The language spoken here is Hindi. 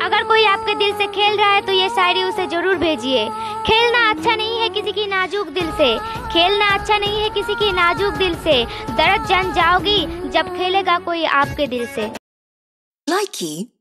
अगर कोई आपके दिल से खेल रहा है तो ये शायरी उसे जरूर भेजिए। खेलना अच्छा नहीं है किसी की नाजुक दिल से, खेलना अच्छा नहीं है किसी की नाजुक दिल से, दर्द जान जाओगी जब खेलेगा कोई आपके दिल से। Likey